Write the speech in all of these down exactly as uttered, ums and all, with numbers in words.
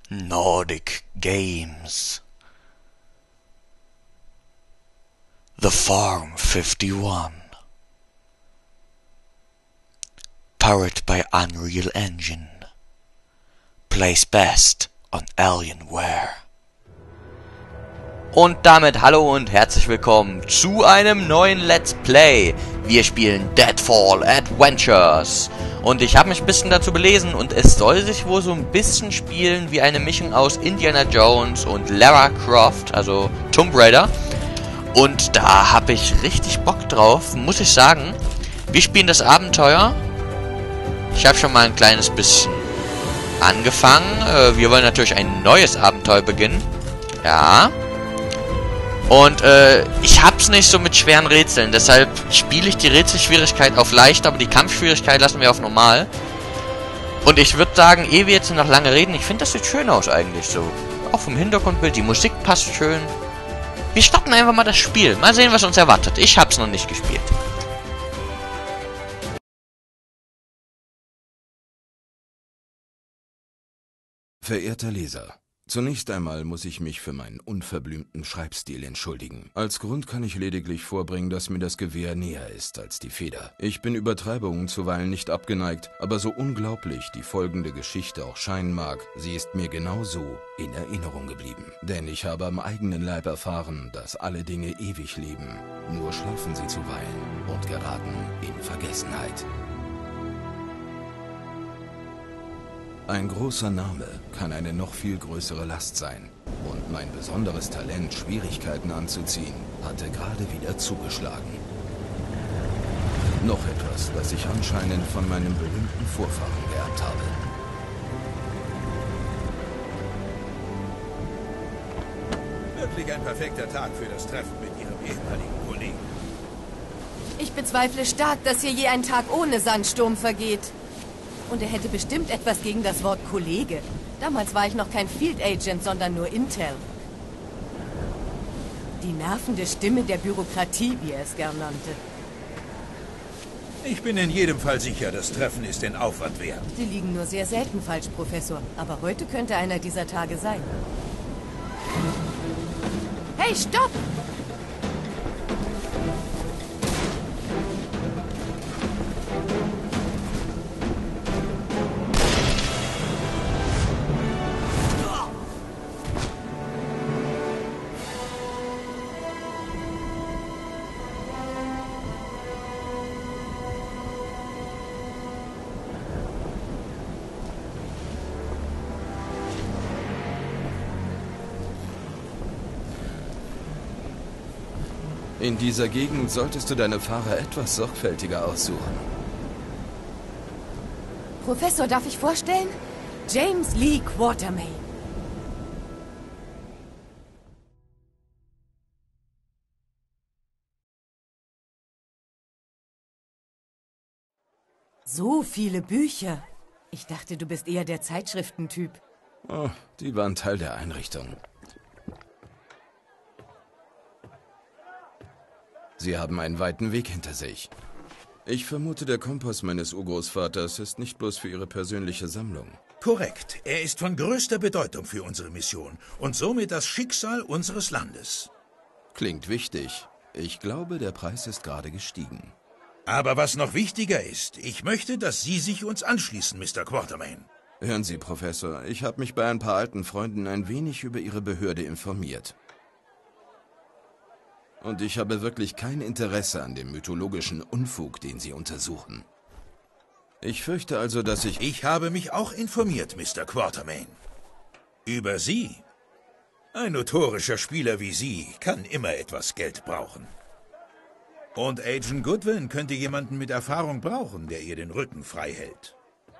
Nordic Games. The Farm fifty-one. Powered by Unreal Engine. Plays best on Alienware. Und damit hallo und herzlich willkommen zu einem neuen Let's Play. Wir spielen Deadfall Adventures. Und ich habe mich ein bisschen dazu belesen und es soll sich wohl so ein bisschen spielen wie eine Mischung aus Indiana Jones und Lara Croft, also Tomb Raider. Und da habe ich richtig Bock drauf, muss ich sagen. Wir spielen das Abenteuer. Ich habe schon mal ein kleines bisschen angefangen. Wir wollen natürlich ein neues Abenteuer beginnen. Ja. Und äh, ich hab's nicht so mit schweren Rätseln, deshalb spiele ich die Rätselschwierigkeit auf leicht, aber die Kampfschwierigkeit lassen wir auf normal. Und ich würde sagen, ehe wir jetzt noch lange reden, ich finde, das sieht schön aus eigentlich so. Auch vom Hintergrundbild, die Musik passt schön. Wir starten einfach mal das Spiel, mal sehen, was uns erwartet. Ich hab's noch nicht gespielt. Verehrter Leser, zunächst einmal muss ich mich für meinen unverblümten Schreibstil entschuldigen. Als Grund kann ich lediglich vorbringen, dass mir das Gewehr näher ist als die Feder. Ich bin Übertreibungen zuweilen nicht abgeneigt, aber so unglaublich die folgende Geschichte auch scheinen mag, sie ist mir genauso in Erinnerung geblieben. Denn ich habe am eigenen Leib erfahren, dass alle Dinge ewig leben, nur schlafen sie zuweilen und geraten in Vergessenheit. Ein großer Name kann eine noch viel größere Last sein. Und mein besonderes Talent, Schwierigkeiten anzuziehen, hatte gerade wieder zugeschlagen. Noch etwas, das ich anscheinend von meinem berühmten Vorfahren geerbt habe. Wirklich ein perfekter Tag für das Treffen mit Ihrem ehemaligen Kollegen. Ich bezweifle stark, dass hier je ein Tag ohne Sandsturm vergeht. Und er hätte bestimmt etwas gegen das Wort Kollege. Damals war ich noch kein Field Agent, sondern nur Intel. Die nervende Stimme der Bürokratie, wie er es gern nannte. Ich bin in jedem Fall sicher, das Treffen ist den Aufwand wert. Sie liegen nur sehr selten falsch, Professor. Aber heute könnte einer dieser Tage sein. Hey, stopp! In dieser Gegend solltest du deine Fahrer etwas sorgfältiger aussuchen. Professor, darf ich vorstellen? James Lee Quatermain. So viele Bücher. Ich dachte, du bist eher der Zeitschriftentyp. Oh, die waren Teil der Einrichtung. Sie haben einen weiten Weg hinter sich. Ich vermute, der Kompass meines Urgroßvaters ist nicht bloß für Ihre persönliche Sammlung. Korrekt. Er ist von größter Bedeutung für unsere Mission und somit das Schicksal unseres Landes. Klingt wichtig. Ich glaube, der Preis ist gerade gestiegen. Aber was noch wichtiger ist, ich möchte, dass Sie sich uns anschließen, Mister Quatermain. Hören Sie, Professor, ich habe mich bei ein paar alten Freunden ein wenig über Ihre Behörde informiert. Und ich habe wirklich kein Interesse an dem mythologischen Unfug, den Sie untersuchen. Ich fürchte also, dass ich... Ich habe mich auch informiert, Mister Quatermain. Über Sie. Ein notorischer Spieler wie Sie kann immer etwas Geld brauchen. Und Agent Goodwin könnte jemanden mit Erfahrung brauchen, der ihr den Rücken frei hält.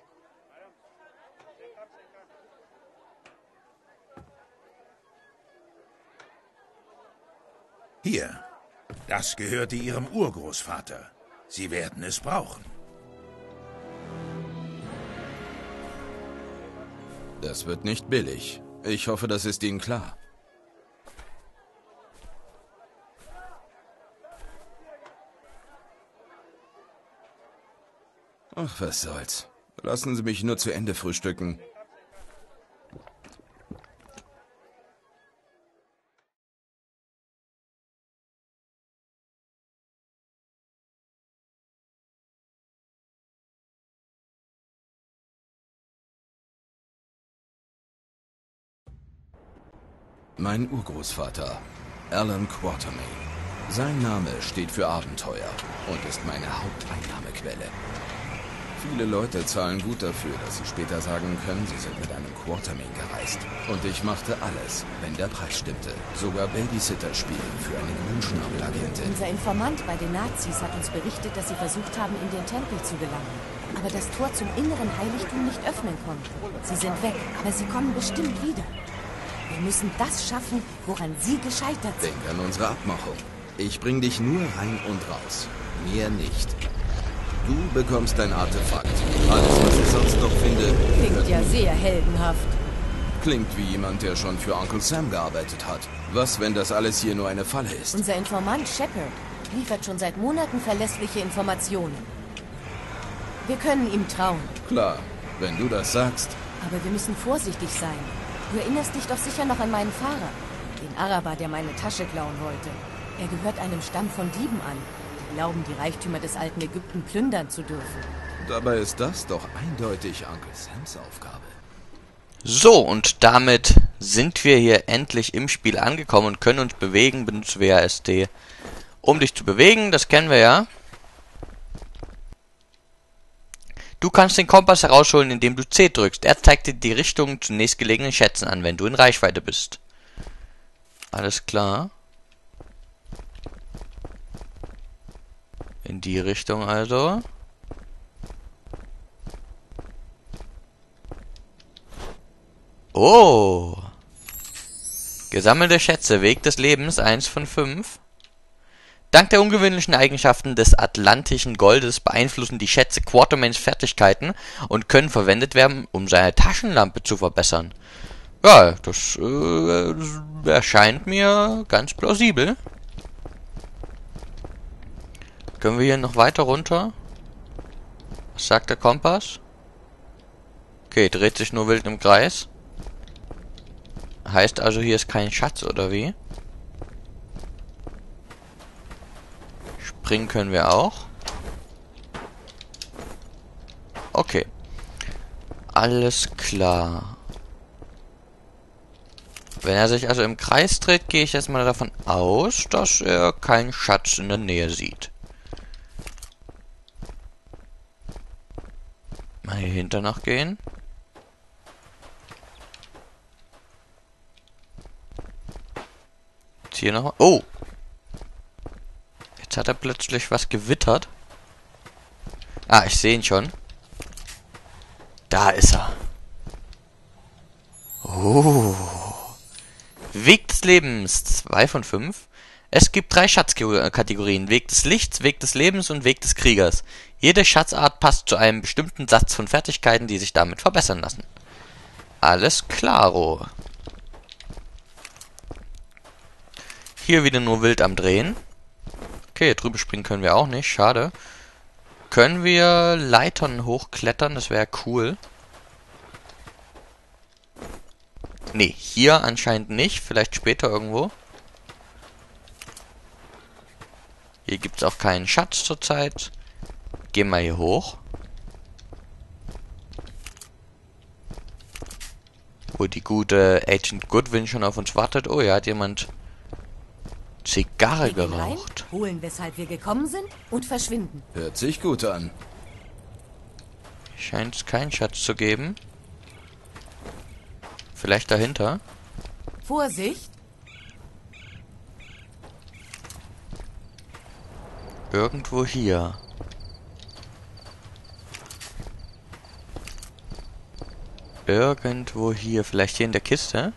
Hier, das gehörte Ihrem Urgroßvater. Sie werden es brauchen. Das wird nicht billig. Ich hoffe, das ist Ihnen klar. Ach, was soll's. Lassen Sie mich nur zu Ende frühstücken. Mein Urgroßvater, Alan Quatermain. Sein Name steht für Abenteuer und ist meine Haupteinnahmequelle. Viele Leute zahlen gut dafür, dass sie später sagen können, sie sind mit einem Quatermain gereist. Und ich machte alles, wenn der Preis stimmte. Sogar Babysitter spielen für eine Grünschnappelagentin. Unser Informant bei den Nazis hat uns berichtet, dass sie versucht haben, in den Tempel zu gelangen. Aber das Tor zum inneren Heiligtum nicht öffnen konnten. Sie sind weg, aber sie kommen bestimmt wieder. Wir müssen das schaffen, woran sie gescheitert sind. Denk an unsere Abmachung. Ich bring dich nur rein und raus. Mehr nicht. Du bekommst dein Artefakt. Alles, was ich sonst noch finde... Klingt ja sehr heldenhaft. Klingt wie jemand, der schon für Onkel Sam gearbeitet hat. Was, wenn das alles hier nur eine Falle ist? Unser Informant Shepard liefert schon seit Monaten verlässliche Informationen. Wir können ihm trauen. Klar, wenn du das sagst. Aber wir müssen vorsichtig sein. Du erinnerst dich doch sicher noch an meinen Fahrer. Den Araber, der meine Tasche klauen wollte. Er gehört einem Stamm von Dieben an. Die glauben, die Reichtümer des alten Ägypten plündern zu dürfen. Dabei ist das doch eindeutig Onkel Sams Aufgabe. So, und damit sind wir hier endlich im Spiel angekommen und können uns bewegen. Benutze W A S D, um dich zu bewegen. Das kennen wir ja. Du kannst den Kompass herausholen, indem du C drückst. Er zeigt dir die Richtung zu nächstgelegenen Schätzen an, wenn du in Reichweite bist. Alles klar. In die Richtung also. Oh. Gesammelte Schätze. Weg des Lebens. eins von fünf. Dank der ungewöhnlichen Eigenschaften des atlantischen Goldes beeinflussen die Schätze Quatermains Fertigkeiten und können verwendet werden, um seine Taschenlampe zu verbessern. Ja, das äh, erscheint mir ganz plausibel. Können wir hier noch weiter runter? Was sagt der Kompass? Okay, dreht sich nur wild im Kreis. Heißt also, hier ist kein Schatz, oder wie? Springen können wir auch. Okay. Alles klar. Wenn er sich also im Kreis dreht, gehe ich jetzt mal davon aus, dass er keinen Schatz in der Nähe sieht. Mal hier hinter noch gehen. Jetzt hier noch. Oh! Jetzt hat er plötzlich was gewittert. Ah, ich sehe ihn schon. Da ist er. Oh. Weg des Lebens. zwei von fünf. Es gibt drei Schatzkategorien. Weg des Lichts, Weg des Lebens und Weg des Kriegers. Jede Schatzart passt zu einem bestimmten Satz von Fertigkeiten, die sich damit verbessern lassen. Alles klaro. Hier wieder nur wild am Drehen. Okay, drüber springen können wir auch nicht. Schade. Können wir Leitern hochklettern? Das wäre cool. Nee, hier anscheinend nicht. Vielleicht später irgendwo. Hier gibt es auch keinen Schatz zurzeit. Gehen wir hier hoch. Wo die gute Agent Goodwin schon auf uns wartet. Oh, ja, hat jemand Zigarre geraucht. Rein, holen, weshalb wir gekommen sind und verschwinden. Hört sich gut an. Scheint es keinen Schatz zu geben. Vielleicht dahinter. Vorsicht! Irgendwo hier. Irgendwo hier. Vielleicht hier in der Kiste?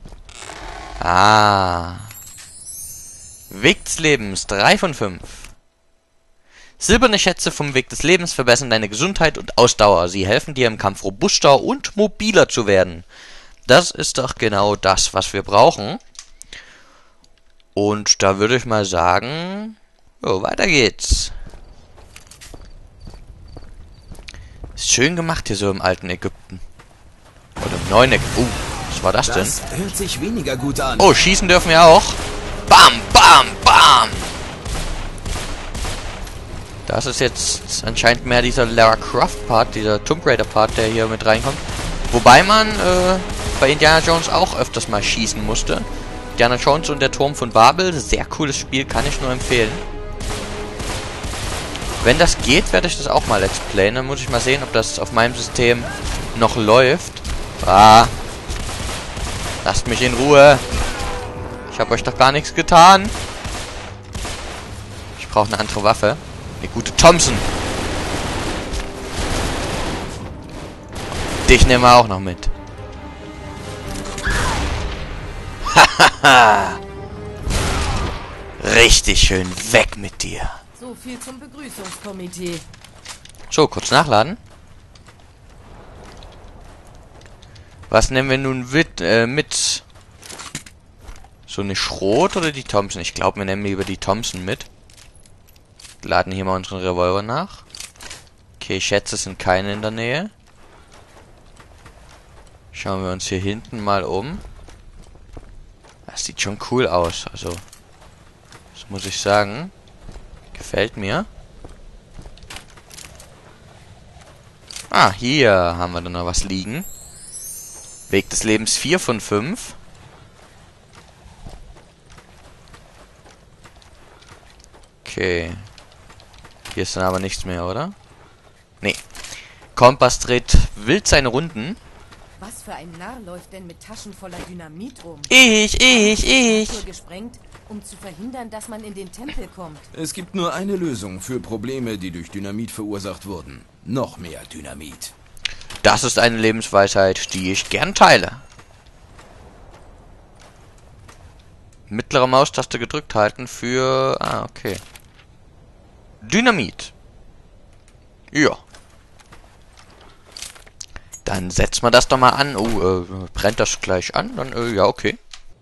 Ah. Weg des Lebens. drei von fünf. Silberne Schätze vom Weg des Lebens verbessern deine Gesundheit und Ausdauer. Sie helfen dir im Kampf robuster und mobiler zu werden. Das ist doch genau das, was wir brauchen. Und da würde ich mal sagen... So, weiter geht's. Ist schön gemacht hier so im alten Ägypten. Oder im neuen Ägypten. Uh, was war das denn? Das hört sich weniger gut an. Oh, schießen dürfen wir auch. Bam, bam, bam. Das ist jetzt anscheinend mehr dieser Lara Croft Part, dieser Tomb Raider Part, der hier mit reinkommt. Wobei man äh, bei Indiana Jones auch öfters mal schießen musste. Indiana Jones und der Turm von Babel. Sehr cooles Spiel, kann ich nur empfehlen. Wenn das geht, werde ich das auch mal let's playen. Dann muss ich mal sehen, ob das auf meinem System noch läuft. Ah. Lasst mich in Ruhe. Ich habe euch doch gar nichts getan. Ich brauche eine andere Waffe. Eine gute Thompson. Dich nehmen wir auch noch mit. Hahaha. Richtig schön weg mit dir. So viel zum Begrüßungskomitee. So, kurz nachladen. Was nehmen wir nun mit? Äh, mit? So eine Schrot oder die Thompson? Ich glaube, wir nehmen lieber die Thompson mit. Laden hier mal unseren Revolver nach. Okay, ich schätze, es sind keine in der Nähe. Schauen wir uns hier hinten mal um. Das sieht schon cool aus. Also, das muss ich sagen. Gefällt mir. Ah, hier haben wir dann noch was liegen. Weg des Lebens vier von fünf. Okay. Hier ist dann aber nichts mehr, oder? Nee. Kompass dreht wild seine Runden. Was für ein Narr läuft denn mit Taschen voller Dynamit rum? Ich, ich, ich. Gesprengt, um zu verhindern, dass man in den Tempel kommt. Es gibt nur eine Lösung für Probleme, die durch Dynamit verursacht wurden. Noch mehr Dynamit. Das ist eine Lebensweisheit, die ich gern teile. Mittlere Maustaste gedrückt halten für... Ah, okay. Dynamit. Ja. Dann setzen wir das doch mal an. Oh, äh, brennt das gleich an? Dann, äh, ja, okay.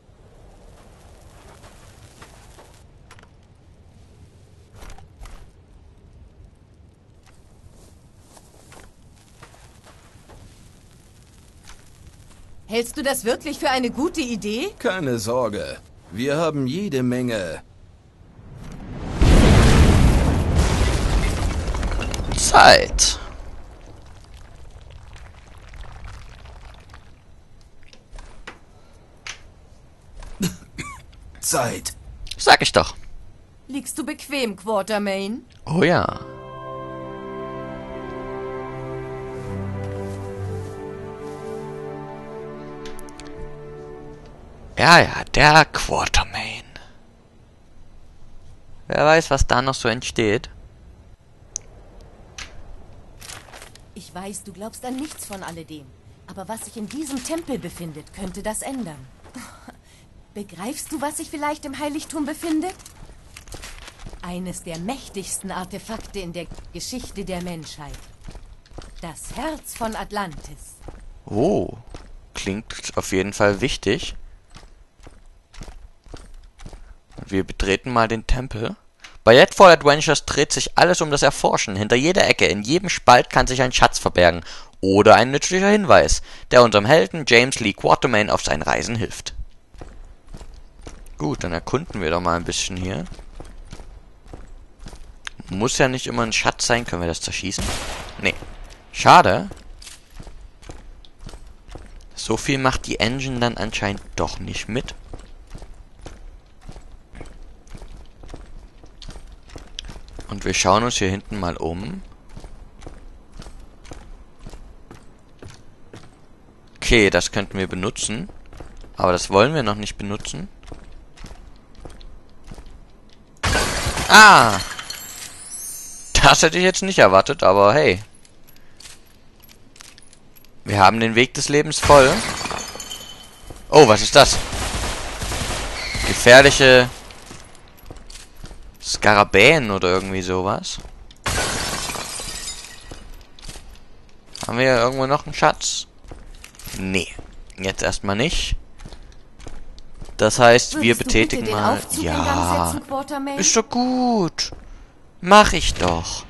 Hältst du das wirklich für eine gute Idee? Keine Sorge. Wir haben jede Menge Zeit. Zeit. Sag ich doch. Liegst du bequem, Quatermain? Oh ja. Ja, ja, der Quatermain. Wer weiß, was da noch so entsteht. Ich weiß, du glaubst an nichts von alledem. Aber was sich in diesem Tempel befindet, könnte das ändern. Begreifst du, was sich vielleicht im Heiligtum befindet? Eines der mächtigsten Artefakte in der Geschichte der Menschheit. Das Herz von Atlantis. Oh, klingt auf jeden Fall wichtig. Wir betreten mal den Tempel. Bei Deadfall Adventures dreht sich alles um das Erforschen. Hinter jeder Ecke, in jedem Spalt kann sich ein Schatz verbergen. Oder ein nützlicher Hinweis, der unserem Helden James Lee Quatermain auf seinen Reisen hilft. Gut, dann erkunden wir doch mal ein bisschen hier. Muss ja nicht immer ein Schatz sein. Können wir das zerschießen? Nee. Schade. So viel macht die Engine dann anscheinend doch nicht mit. Und wir schauen uns hier hinten mal um. Okay, das könnten wir benutzen. Aber das wollen wir noch nicht benutzen. Ah! Das hätte ich jetzt nicht erwartet, aber hey. Wir haben den Weg des Lebens voll. Oh, was ist das? Gefährliche Skarabäen oder irgendwie sowas. Haben wir hier irgendwo noch einen Schatz? Nee. Jetzt erstmal nicht. Das heißt, wir betätigen mal... Ja. Ist doch gut. Mach ich doch.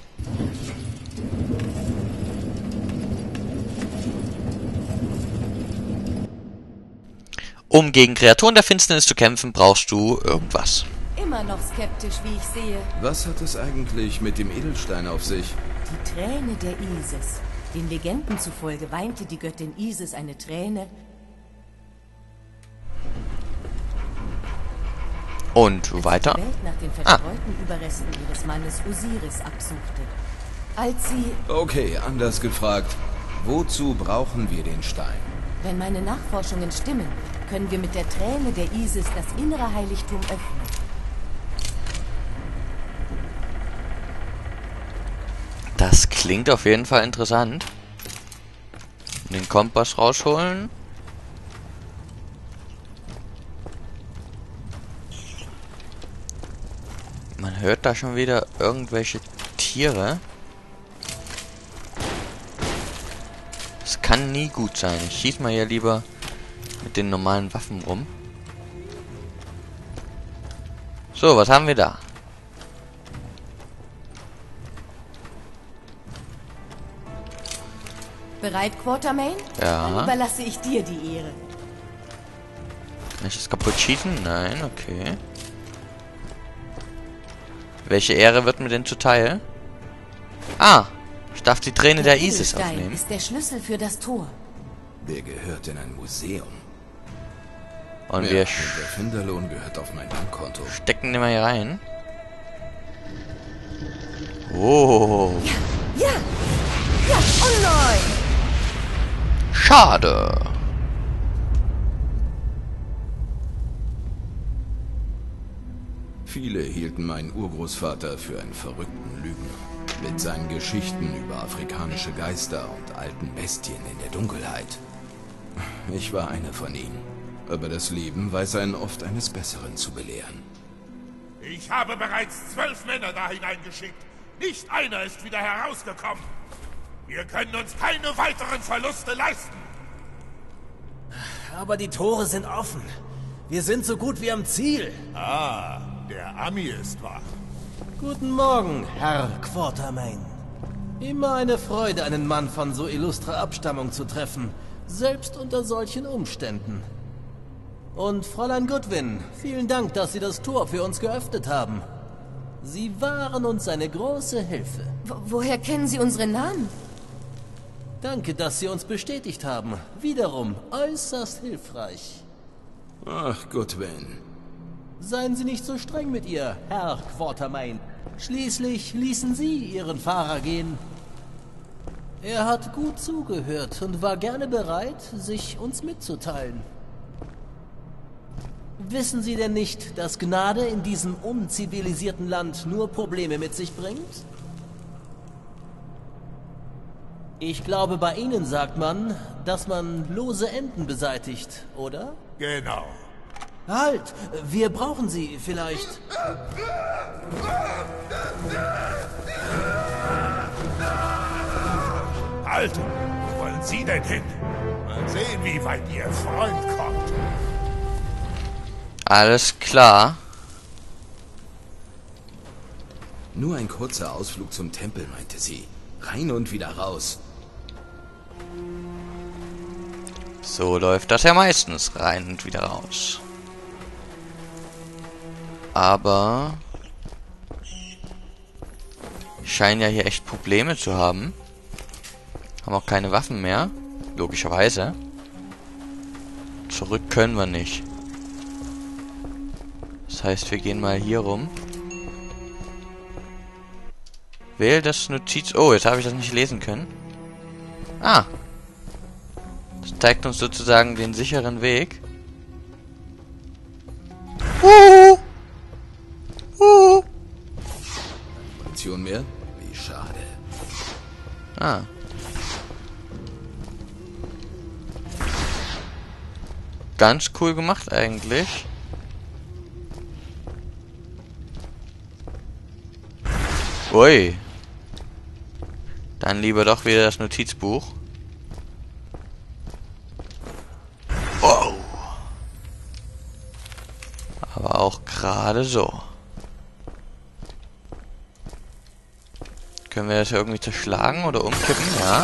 Um gegen Kreaturen der Finsternis zu kämpfen, brauchst du irgendwas. Immer noch skeptisch, wie ich sehe. Was hat es eigentlich mit dem Edelstein auf sich? Die Träne der Isis. Den Legenden zufolge weinte die Göttin Isis eine Träne, Und weiter. Die Welt nach den verstreuten ah. Überresten ihres Mannes Osiris absuchte. Als sie... Okay, anders gefragt. Wozu brauchen wir den Stein? Wenn meine Nachforschungen stimmen, können wir mit der Träne der Isis das innere Heiligtum öffnen. Das klingt auf jeden Fall interessant. Den Kompass rausholen. Man hört da schon wieder irgendwelche Tiere. Das kann nie gut sein. Ich schieß mal hier lieber mit den normalen Waffen rum. So, was haben wir da? Bereit, Quatermain? Ja. Dann überlasse ich dir die Ehre. Kann ich das kaputt schießen? Nein, okay. Welche Ehre wird mir denn zuteil? Ah, ich darf die Träne der, der Isis aufnehmen. Ist der Schlüssel für das Tor. Der gehört in ein Museum. Und ja, wir und der Finderlohn gehört auf mein Bankkonto. Stecken den mal hier rein. Oh. Ja, ja, ja, oh nein. Schade. Viele hielten meinen Urgroßvater für einen verrückten Lügner. Mit seinen Geschichten über afrikanische Geister und alten Bestien in der Dunkelheit. Ich war einer von ihnen. Aber das Leben weiß einen oft eines Besseren zu belehren. Ich habe bereits zwölf Männer da hineingeschickt. Nicht einer ist wieder herausgekommen. Wir können uns keine weiteren Verluste leisten. Aber die Tore sind offen. Wir sind so gut wie am Ziel. Ah, der Ami ist wach. Guten Morgen, Herr Quatermain. Immer eine Freude, einen Mann von so illustrer Abstammung zu treffen. Selbst unter solchen Umständen. Und Fräulein Goodwin, vielen Dank, dass Sie das Tor für uns geöffnet haben. Sie waren uns eine große Hilfe. Wo woher kennen Sie unsere Namen? Danke, dass Sie uns bestätigt haben. Wiederum äußerst hilfreich. Ach, Goodwin. Seien Sie nicht so streng mit ihr, Herr Quatermain. Schließlich ließen Sie Ihren Fahrer gehen. Er hat gut zugehört und war gerne bereit, sich uns mitzuteilen. Wissen Sie denn nicht, dass Gnade in diesem unzivilisierten Land nur Probleme mit sich bringt? Ich glaube, bei Ihnen sagt man, dass man lose Enden beseitigt, oder? Genau. Halt! Wir brauchen Sie vielleicht. Halt! Wo wollen Sie denn hin? Mal sehen, wie weit Ihr Freund kommt. Alles klar. Nur ein kurzer Ausflug zum Tempel, meinte sie. Rein und wieder raus. So läuft das ja meistens. Rein und wieder raus. Aber ich scheine ja hier echt Probleme zu haben. Haben auch keine Waffen mehr. Logischerweise. Zurück können wir nicht. Das heißt, wir gehen mal hier rum. Wähl das Notiz... Oh, jetzt habe ich das nicht lesen können. Ah. Das zeigt uns sozusagen den sicheren Weg. Uh. Uh. Munition mehr? Wie schade. Ah. Ganz cool gemacht eigentlich. Ui. Dann lieber doch wieder das Notizbuch. Oh. Aber auch gerade so. Können wir das irgendwie zerschlagen oder umkippen? Ja.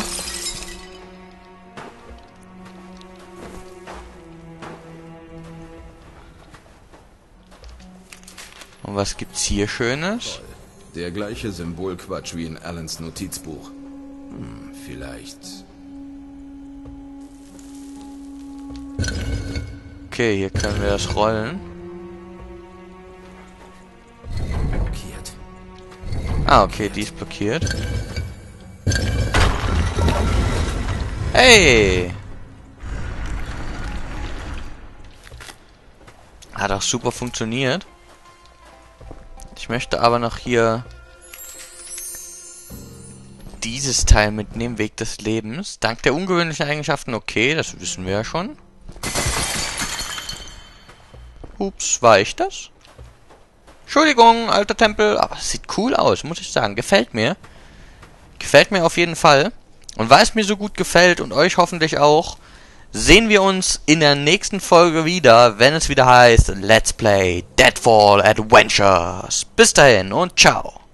Und was gibt's hier Schönes? Der gleiche Symbolquatsch wie in Allens Notizbuch. Hm, vielleicht. Okay, hier können wir das rollen. Ah, okay, die ist blockiert. Hey! Hat auch super funktioniert. Ich möchte aber noch hier dieses Teil mitnehmen, Weg des Lebens. Dank der ungewöhnlichen Eigenschaften, okay, das wissen wir ja schon. Ups, war ich das? Entschuldigung, alter Tempel, aber es sieht cool aus, muss ich sagen. Gefällt mir. Gefällt mir auf jeden Fall. Und weil es mir so gut gefällt und euch hoffentlich auch, sehen wir uns in der nächsten Folge wieder, wenn es wieder heißt Let's Play Deadfall Adventures. Bis dahin und ciao.